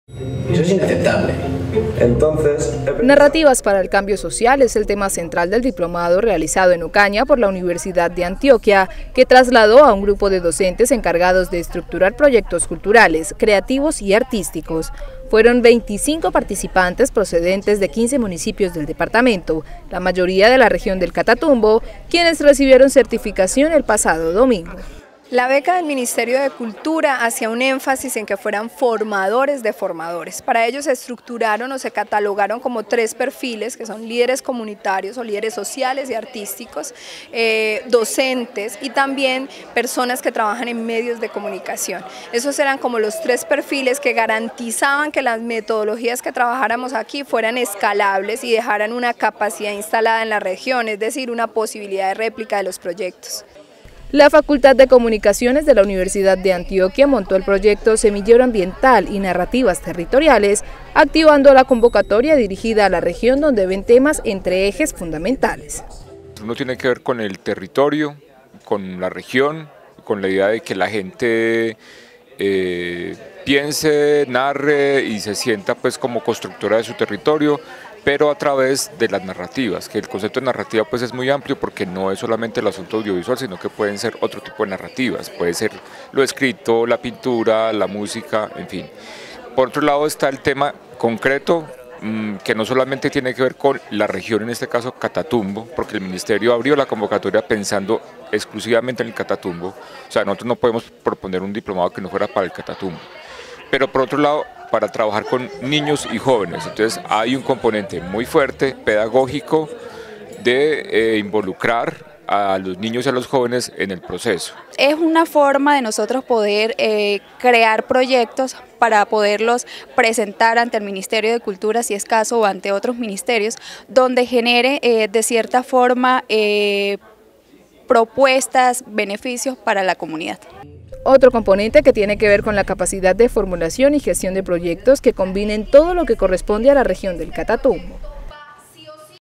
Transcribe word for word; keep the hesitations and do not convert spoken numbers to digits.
Eso es inaceptable. Entonces, Narrativas para el cambio social es el tema central del diplomado realizado en Ocaña por la Universidad de Antioquia, que trasladó a un grupo de docentes encargados de estructurar proyectos culturales, creativos y artísticos. Fueron veinticinco participantes procedentes de quince municipios del departamento, la mayoría de la región del Catatumbo, quienes recibieron certificación el pasado domingo. La beca del Ministerio de Cultura hacía un énfasis en que fueran formadores de formadores. Para ello se estructuraron o se catalogaron como tres perfiles, que son líderes comunitarios o líderes sociales y artísticos, eh, docentes y también personas que trabajan en medios de comunicación. Esos eran como los tres perfiles que garantizaban que las metodologías que trabajáramos aquí fueran escalables y dejaran una capacidad instalada en la región, es decir, una posibilidad de réplica de los proyectos. La Facultad de Comunicaciones de la Universidad de Antioquia montó el proyecto Semillero Ambiental y Narrativas Territoriales, activando la convocatoria dirigida a la región donde ven temas entre ejes fundamentales. Uno tiene que ver con el territorio, con la región, con la idea de que la gente eh, piense, narre y se sienta pues como constructora de su territorio, pero a través de las narrativas, que el concepto de narrativa pues es muy amplio porque no es solamente el asunto audiovisual, sino que pueden ser otro tipo de narrativas, puede ser lo escrito, la pintura, la música, en fin. Por otro lado está el tema concreto, mmm, que no solamente tiene que ver con la región, en este caso Catatumbo, porque el Ministerio abrió la convocatoria pensando exclusivamente en el Catatumbo, o sea, nosotros no podemos proponer un diplomado que no fuera para el Catatumbo, pero por otro lado, para trabajar con niños y jóvenes. Entonces hay un componente muy fuerte, pedagógico, de eh, involucrar a los niños y a los jóvenes en el proceso. Es una forma de nosotros poder eh, crear proyectos para poderlos presentar ante el Ministerio de Cultura, si es caso, o ante otros ministerios, donde genere eh, de cierta forma eh, propuestas, beneficios para la comunidad. Otro componente que tiene que ver con la capacidad de formulación y gestión de proyectos que combinen todo lo que corresponde a la región del Catatumbo.